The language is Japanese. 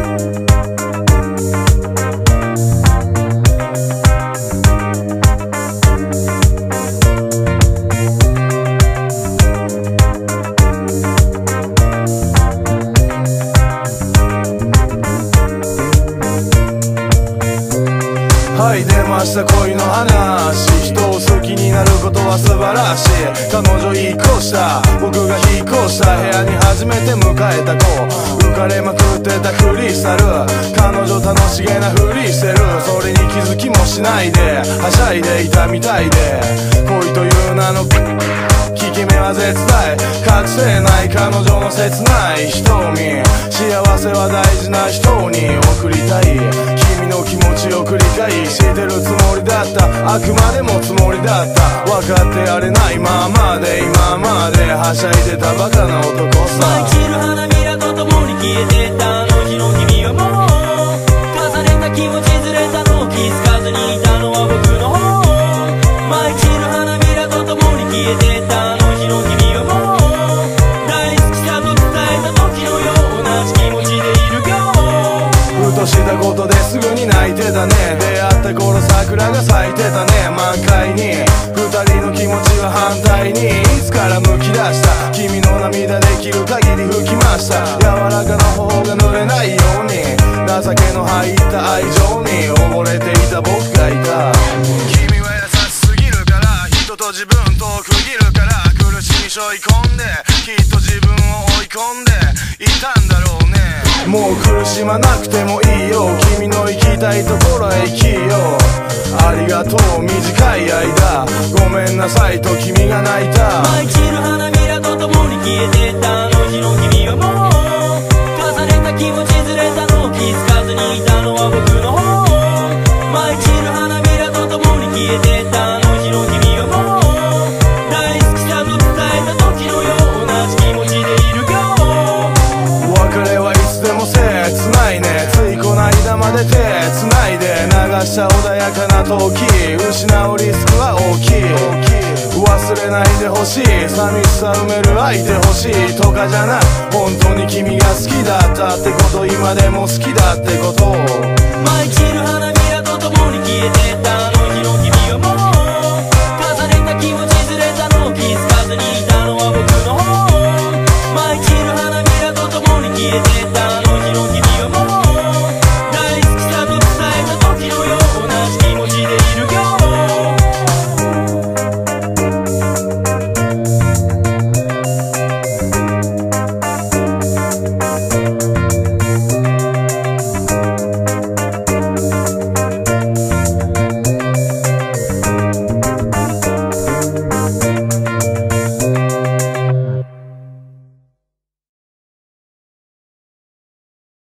はい出ました恋の話。人を好きになることは素晴らしい。彼女引っ越した、僕が引っ越した部屋に初めて迎えた子。浮かれまくってたクリスタル、彼女楽しげなふりしてる。それに気づきもしないではしゃいでいたみたいで、恋という名の効き目は絶大。隠せない彼女の切ない瞳。幸せは大事な人に送りたい。君の気持ちを繰り返してるつもりだった。あくまでもつもりだった。分かってやれないままで今まではしゃいでたバカな男さ。 舞い散る花びらとともに消えてったあの日の君はもう重ねた気持ちずれたの気づかずにいたのは僕の方。舞い散る花びらとともに消えてったあの日の君はもう大好きさと伝えた時のような気持ちでいるよ。 ふとしたことですぐに泣いてたね。出会った頃桜が咲いてたね、満開に。二人の気持ちは反対にいつからむき出した。君の涙できる限り拭きました。柔らかな頬が濡れないように、情けの入った愛情に溺れていた僕がいた。君は優しすぎるから、人と自分と区切るから、苦しみ背負い込んできっと自分を追い込んでいたんだろうね。もう苦しまなくてもいいよ、君の行きたいところへ行きよ。ありがとう短い間、ごめんなさいと君が泣いた。 舞い散る花びらとともに消えてったあの日の君はもう重ねた気持ちずれたの気づかずにいたのは僕の方。舞い散る花びらとともに消えてったあの日の君はもう大好きさと伝えた時のような気持ちでいるよ。 別れはいつでも切ないね。ついこないだまで手繋いで流した穏やかな時、失うリスクは大きい。忘れないでほしい、寂しさ埋める相手欲しいとかじゃない。本当に君が好きだったってこと、今でも好きだってこと。 舞い散る花びらとともに消えてったあの